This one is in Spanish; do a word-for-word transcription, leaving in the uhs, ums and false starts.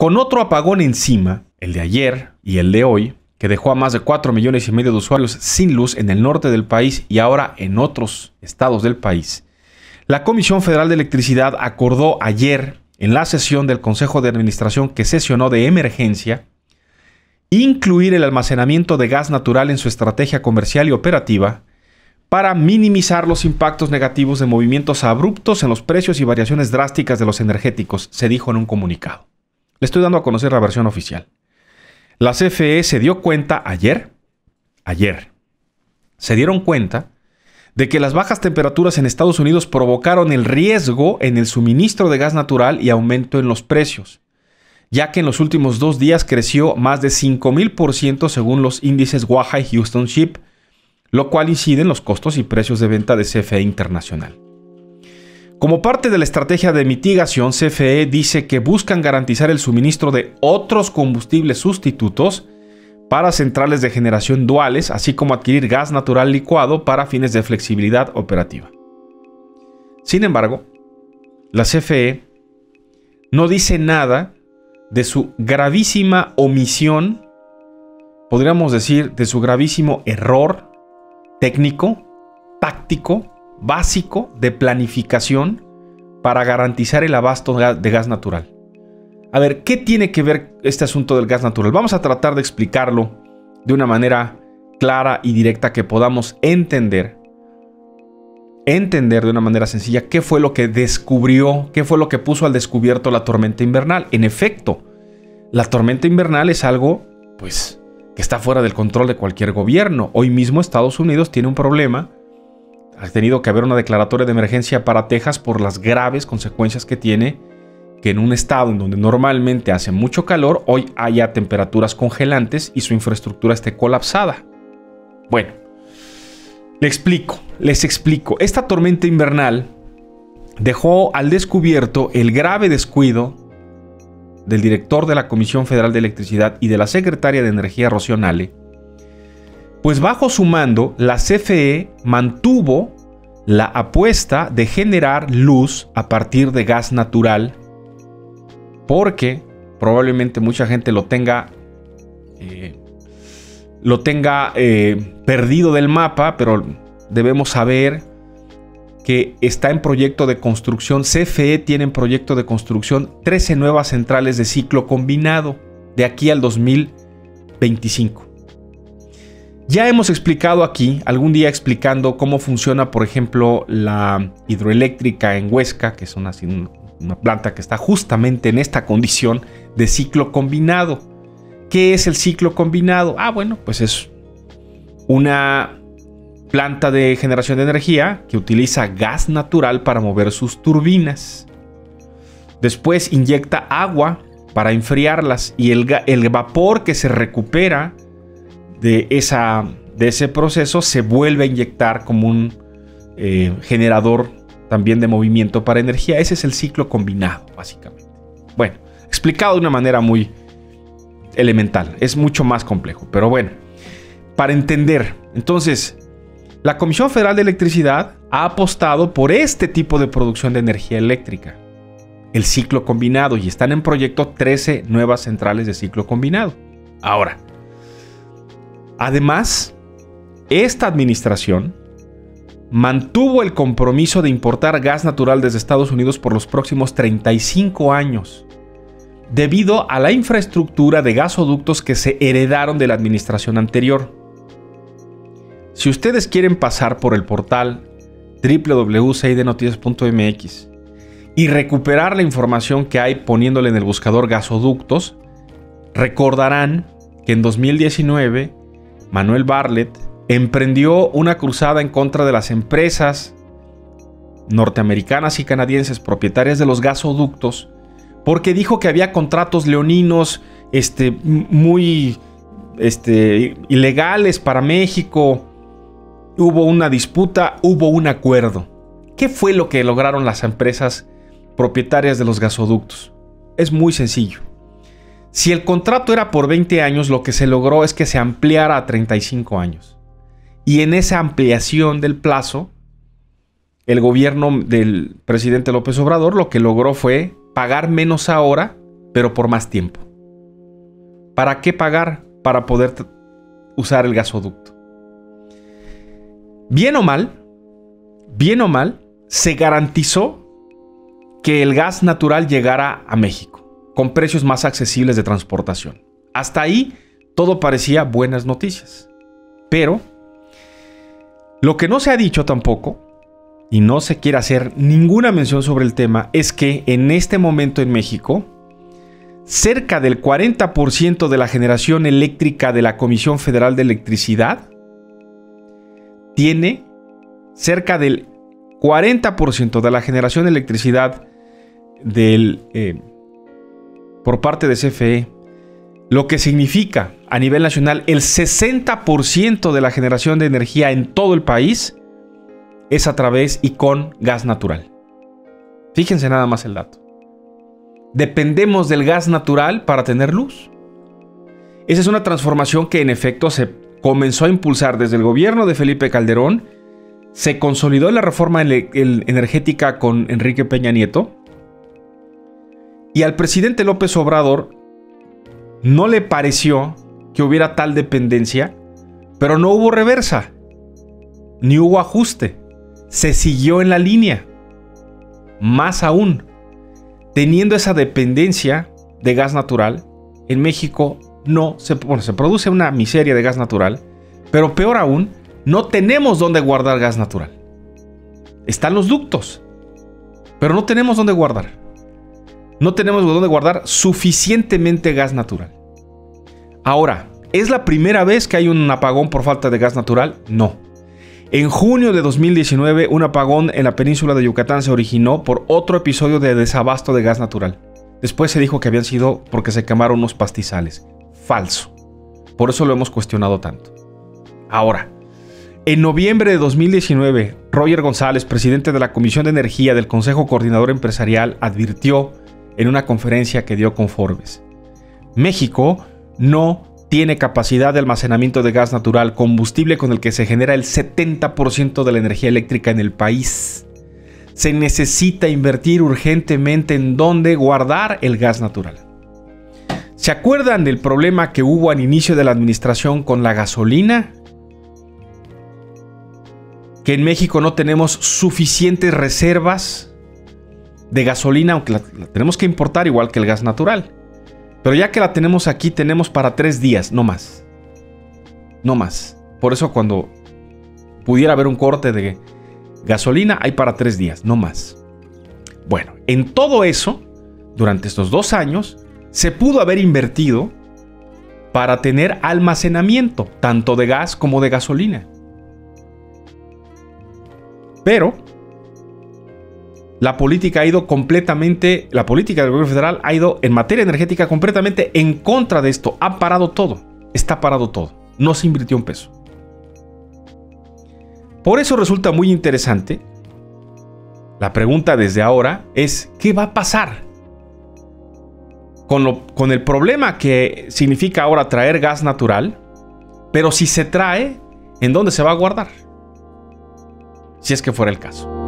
Con otro apagón encima, el de ayer y el de hoy, que dejó a más de cuatro millones y medio de usuarios sin luz en el norte del país y ahora en otros estados del país, la Comisión Federal de Electricidad acordó ayer, en la sesión del Consejo de Administración que sesionó de emergencia, incluir el almacenamiento de gas natural en su estrategia comercial y operativa para minimizar los impactos negativos de movimientos abruptos en los precios y variaciones drásticas de los energéticos, se dijo en un comunicado. Le estoy dando a conocer la versión oficial. La C F E se dio cuenta ayer, ayer, se dieron cuenta de que las bajas temperaturas en Estados Unidos provocaron el riesgo en el suministro de gas natural y aumento en los precios, ya que en los últimos dos días creció más de cinco mil por ciento según los índices Waha y Houston Ship, lo cual incide en los costos y precios de venta de C F E Internacional. Como parte de la estrategia de mitigación, C F E dice que buscan garantizar el suministro de otros combustibles sustitutos para centrales de generación duales, así como adquirir gas natural licuado para fines de flexibilidad operativa. Sin embargo, la C F E no dice nada de su gravísima omisión, podríamos decir, de su gravísimo error técnico, táctico, básico de planificación para garantizar el abasto de gas natural. A ver, ¿qué tiene que ver este asunto del gas natural? Vamos a tratar de explicarlo de una manera clara y directa que podamos entender, entender de una manera sencilla qué fue lo que descubrió, qué fue lo que puso al descubierto la tormenta invernal. En efecto, la tormenta invernal es algo, pues, que está fuera del control de cualquier gobierno. Hoy mismo Estados Unidos tiene un problema. Ha tenido que haber una declaratoria de emergencia para Texas por las graves consecuencias que tiene que en un estado en donde normalmente hace mucho calor, hoy haya temperaturas congelantes y su infraestructura esté colapsada. Bueno, le explico, les explico. Esta tormenta invernal dejó al descubierto el grave descuido del director de la Comisión Federal de Electricidad y de la secretaria de Energía, Rocío Nale, pues bajo su mando, la C F E mantuvo la apuesta de generar luz a partir de gas natural, porque probablemente mucha gente lo tenga, eh, lo tenga eh, perdido del mapa, pero debemos saber que está en proyecto de construcción. C F E tiene en proyecto de construcción trece nuevas centrales de ciclo combinado de aquí al dos mil veinticinco. Ya hemos explicado aquí, algún día explicando cómo funciona, por ejemplo, la hidroeléctrica en Huesca, que es una, una planta que está justamente en esta condición de ciclo combinado. ¿Qué es el ciclo combinado? Ah, bueno, pues es una planta de generación de energía que utiliza gas natural para mover sus turbinas. Después inyecta agua para enfriarlas y el, el vapor que se recupera de, esa, de ese proceso se vuelve a inyectar como un eh, generador también de movimiento para energía. Ese es el ciclo combinado, básicamente. Bueno, explicado de una manera muy elemental. Es mucho más complejo, pero bueno, para entender. Entonces, la Comisión Federal de Electricidad ha apostado por este tipo de producción de energía eléctrica, el ciclo combinado, y están en proyecto trece nuevas centrales de ciclo combinado. Ahora, además, esta administración mantuvo el compromiso de importar gas natural desde Estados Unidos por los próximos treinta y cinco años, debido a la infraestructura de gasoductos que se heredaron de la administración anterior. Si ustedes quieren pasar por el portal doble u doble u doble u punto c i d noticias punto m x y recuperar la información que hay poniéndole en el buscador gasoductos, recordarán que en dos mil diecinueve Manuel Bartlett emprendió una cruzada en contra de las empresas norteamericanas y canadienses propietarias de los gasoductos, porque dijo que había contratos leoninos este, muy este, ilegales para México. Hubo una disputa, hubo un acuerdo. ¿Qué fue lo que lograron las empresas propietarias de los gasoductos? Es muy sencillo. Si el contrato era por veinte años, lo que se logró es que se ampliara a treinta y cinco años. Y en esa ampliación del plazo, el gobierno del presidente López Obrador lo que logró fue pagar menos ahora pero por más tiempo. ¿Para qué pagar para poder usar el gasoducto? Bien o mal, bien o mal, se garantizó que el gas natural llegara a México, con precios más accesibles de transportación. Hasta ahí todo parecía buenas noticias. Pero lo que no se ha dicho tampoco, y no se quiere hacer ninguna mención sobre el tema, es que en este momento en México, cerca del cuarenta por ciento de la generación eléctrica de la Comisión Federal de Electricidad tiene cerca del cuarenta por ciento de la generación de electricidad del, eh, por parte de C F E, lo que significa a nivel nacional el sesenta por ciento de la generación de energía en todo el país es a través y con gas natural. Fíjense nada más el dato. Dependemos del gas natural para tener luz. Esa es una transformación que en efecto se comenzó a impulsar desde el gobierno de Felipe Calderón, se consolidó en la reforma energética con Enrique Peña Nieto, y al presidente López Obrador no le pareció que hubiera tal dependencia, pero no hubo reversa, ni hubo ajuste, se siguió en la línea. Más aún, teniendo esa dependencia de gas natural, en México no se, bueno, se produce una miseria de gas natural, pero peor aún, no tenemos dónde guardar gas natural. Están los ductos, pero no tenemos dónde guardar. No tenemos dónde guardar suficientemente gas natural. Ahora, ¿es la primera vez que hay un apagón por falta de gas natural? No. En junio de dos mil diecinueve, un apagón en la península de Yucatán se originó por otro episodio de desabasto de gas natural. Después se dijo que habían sido porque se quemaron unos pastizales. Falso. Por eso lo hemos cuestionado tanto. Ahora, en noviembre de dos mil diecinueve, Roger González, presidente de la Comisión de Energía del Consejo Coordinador Empresarial, advirtió en una conferencia que dio con Forbes: México no tiene capacidad de almacenamiento de gas natural, combustible con el que se genera el setenta por ciento de la energía eléctrica en el país. Se necesita invertir urgentemente en dónde guardar el gas natural. ¿Se acuerdan del problema que hubo al inicio de la administración con la gasolina? Que en México no tenemos suficientes reservas de gasolina, aunque la, la tenemos que importar igual que el gas natural. Pero ya que la tenemos aquí, tenemos para tres días, no más. No más. Por eso cuando pudiera haber un corte de gasolina, hay para tres días, no más. Bueno, en todo eso, durante estos dos años, se pudo haber invertido para tener almacenamiento, tanto de gas como de gasolina. Pero la política ha ido completamente, la política del gobierno federal ha ido en materia energética completamente en contra de esto. Ha parado todo, está parado todo. No se invirtió un peso. Por eso resulta muy interesante. La pregunta desde ahora es: ¿qué va a pasar con, lo, con el problema que significa ahora traer gas natural? Pero si se trae, ¿en dónde se va a guardar? Si es que fuera el caso.